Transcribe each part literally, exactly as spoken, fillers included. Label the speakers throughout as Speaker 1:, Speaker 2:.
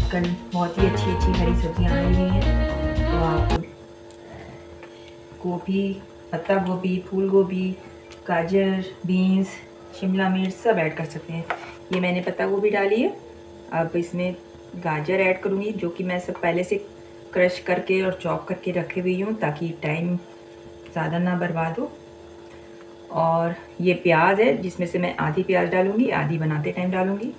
Speaker 1: आजकल बहुत ही अच्छी अच्छी हरी सब्जियां आ रही हैं, तो आप गोभी, पत्ता गोभी, फूल गोभी, गाजर, बीन्स, शिमला मिर्च सब ऐड कर सकते हैं। ये मैंने पत्ता गोभी डाली है। अब इसमें गाजर ऐड करूँगी, जो कि मैं सब पहले से क्रश करके और चॉप करके रखे हुई हूँ ताकि टाइम ज़्यादा ना बर्बाद हो। और ये प्याज है, जिसमें से मैं आधी प्याज डालूँगी, आधी बनाते टाइम डालूँगी।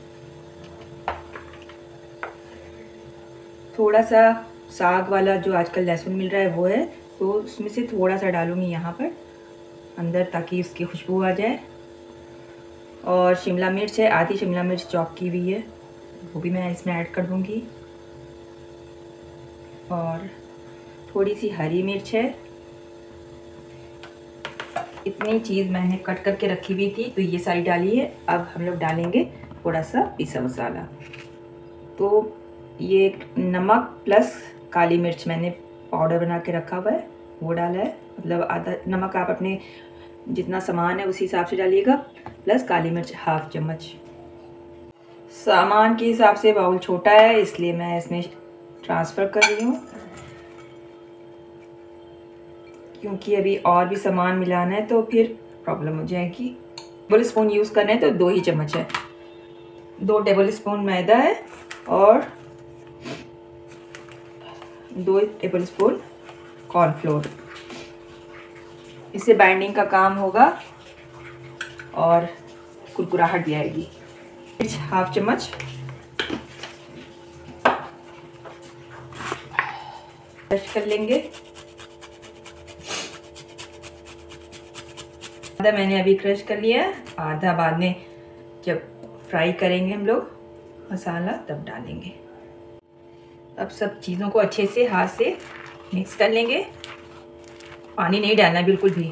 Speaker 1: थोड़ा सा साग वाला जो आजकल लहसुन मिल रहा है वो है, तो उसमें से थोड़ा सा डालूँगी यहाँ पर अंदर ताकि उसकी खुशबू आ जाए। और शिमला मिर्च है, आधी शिमला मिर्च चॉप की हुई है, वो भी मैं इसमें ऐड कर दूँगी। और थोड़ी सी हरी मिर्च है। इतनी चीज़ मैंने कट करके रखी हुई थी, तो ये सारी डाली है। अब हम लोग डालेंगे थोड़ा सा पिसा मसाला। तो ये नमक प्लस काली मिर्च मैंने पाउडर बना के रखा हुआ है, वो डाला है। मतलब आधा नमक आप अपने जितना सामान है उसी हिसाब से डालिएगा, प्लस काली मिर्च हाफ चम्मच। सामान के हिसाब से बाउल छोटा है, इसलिए मैं इसमें ट्रांसफ़र कर रही हूँ, क्योंकि अभी और भी सामान मिलाना है तो फिर प्रॉब्लम हो जाएगी। टेबल स्पून यूज़ करना है तो दो ही चम्मच है। दो टेबल स्पून मैदा है और दो टेबल स्पून कॉर्नफ्लोर। इससे बाइंडिंग का काम होगा और कुरकुराहट भी आएगी। मिर्च हाफ चम्मच, क्रश कर लेंगे। आधा मैंने अभी क्रश कर लिया है, आधा बाद में जब फ्राई करेंगे हम लोग मसाला तब डालेंगे। अब सब चीज़ों को अच्छे से हाथ से मिक्स कर लेंगे। पानी नहीं डालना बिल्कुल भी।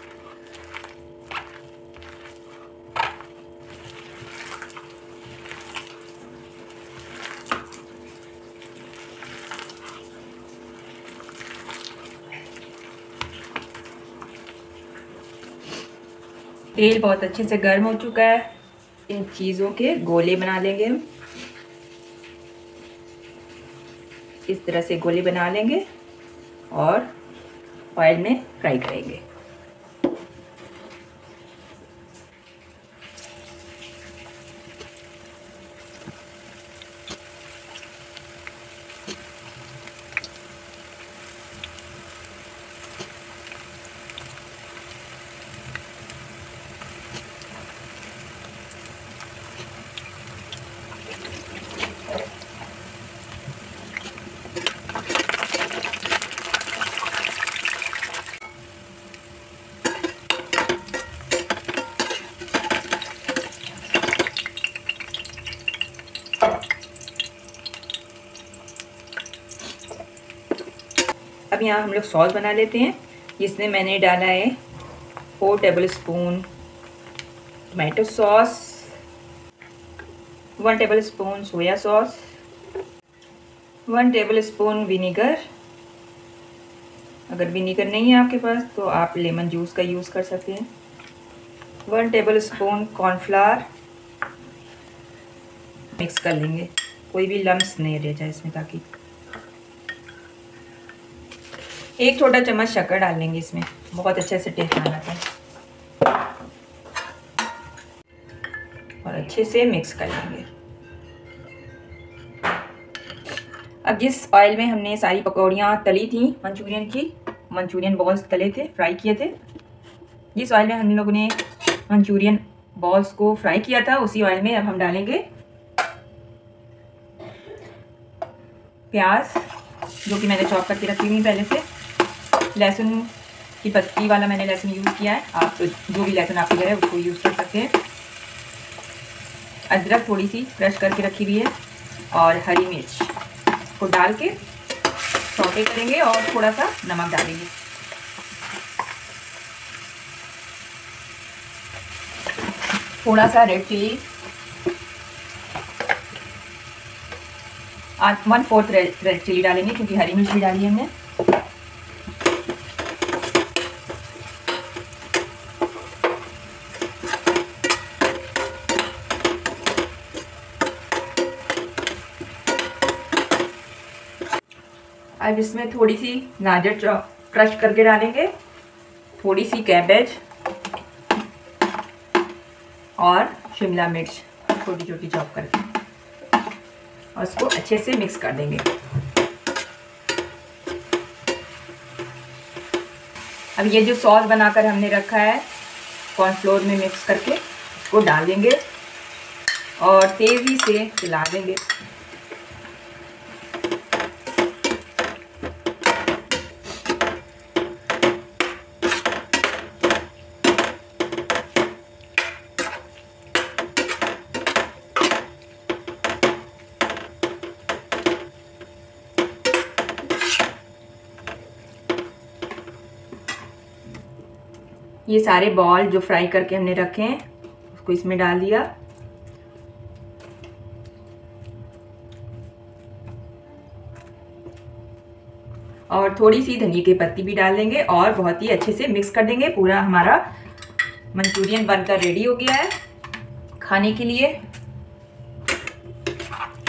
Speaker 1: तेल बहुत अच्छे से गर्म हो चुका है। इन चीज़ों के गोले बना लेंगे हम। इस तरह से गोले बना लेंगे और ऑयल में फ्राई करेंगे। अब यहाँ हम लोग सॉस बना लेते हैं, जिसमें मैंने डाला है four tablespoon tomato sauce, one tablespoon soya sauce, one tablespoon vinegar. अगर विनीगर नहीं है आपके पास तो आप लेमन जूस का यूज़ कर सकते हैं। One tablespoon cornflour. Mix कर लेंगे, कोई भी लम्स नहीं रह जाए इसमें, ताकि एक छोटा चम्मच शक्कर डाल लेंगे इसमें, बहुत अच्छे से टेस्ट आना है। और अच्छे से मिक्स कर लेंगे। अब जिस ऑयल में हमने सारी पकौड़ियाँ तली थी मंचूरियन की, मंचूरियन बॉल्स तले थे, फ्राई किए थे, जिस ऑयल में हम लोगों ने मंचूरियन बॉल्स को फ्राई किया था, उसी ऑयल में अब हम डालेंगे प्याज, जो कि मैंने चॉप करके रखी हुई पहले से। लहसुन की पत्ती वाला मैंने लहसुन यूज़ किया है, आप तो जो भी लहसुन आपके घर है उसको यूज़ कर सकते हैं। अदरक थोड़ी सी क्रश करके रखी हुई है और हरी मिर्च को डाल के सौटे करेंगे और थोड़ा सा नमक डालेंगे। थोड़ा सा रेड चिली, आज वन फोर्थ रेड चिली डालेंगे क्योंकि हरी मिर्च भी डाली है हमने। अब इसमें थोड़ी सी गाजर क्रश करके डालेंगे, थोड़ी सी कैबेज और शिमला मिर्च छोटी छोटी चॉप करके, और इसको अच्छे से मिक्स कर देंगे। अब ये जो सॉस बनाकर हमने रखा है कॉर्नफ्लोर में मिक्स करके, इसको डाल देंगे और तेज़ी से हिला देंगे। ये सारे बॉल जो फ्राई करके हमने रखे हैं उसको इसमें डाल दिया। और थोड़ी सी धनिया की पत्ती भी डाल देंगे और बहुत ही अच्छे से मिक्स कर देंगे। पूरा हमारा मंचूरियन बनकर रेडी हो गया है खाने के लिए।